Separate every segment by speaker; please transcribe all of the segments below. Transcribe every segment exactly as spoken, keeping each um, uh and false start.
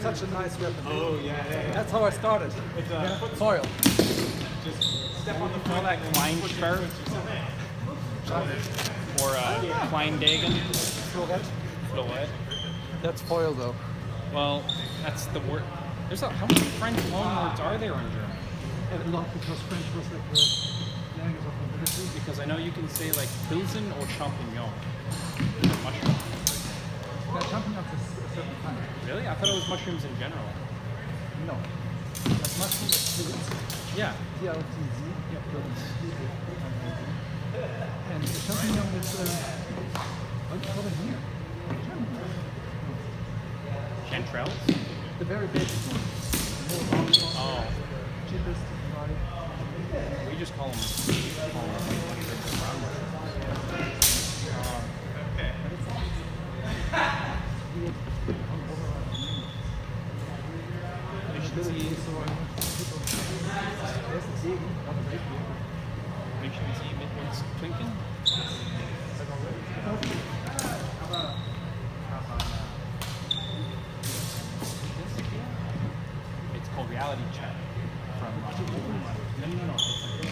Speaker 1: such a nice weapon.
Speaker 2: Oh, yeah, yeah, yeah.
Speaker 1: That's how I started.
Speaker 2: With, uh,
Speaker 1: Yeah. Foil.
Speaker 2: Just step on the
Speaker 3: Call that Klein Sperr or uh, Klein Dagen.
Speaker 1: Floret.
Speaker 3: Floret.
Speaker 1: That's foil though.
Speaker 3: Well, that's the word. There's a, how many French loanwords are there in German?
Speaker 1: A lot because French was like the language of mobility.
Speaker 3: Because I know you can say like Pilsen or champignon. Mushroom.
Speaker 1: Yeah, champignons is a certain kind.
Speaker 3: Really? I thought it was mushrooms in general.
Speaker 1: No. But mushroom is Pilz.
Speaker 3: Yeah.
Speaker 1: T L T Z. Yeah, Pilz. And the champignon is, uh, what do you call it here?
Speaker 3: Chanterelles?
Speaker 1: The very basic one. More round one.
Speaker 3: Oh.
Speaker 1: Cheapest to buy.
Speaker 3: We just call them, call them white mushrooms or brown mushrooms. Um,
Speaker 2: Okay.
Speaker 3: Möchten Sie mit uns trinken? It's called Reality Check from uh, no, no, no, no.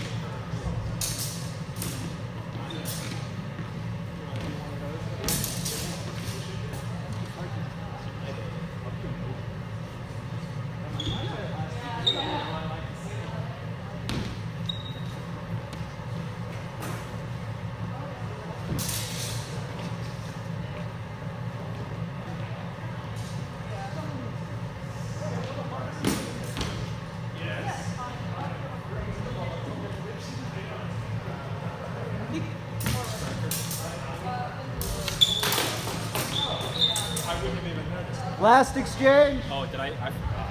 Speaker 1: Last exchange.
Speaker 3: Oh, did I? I forgot.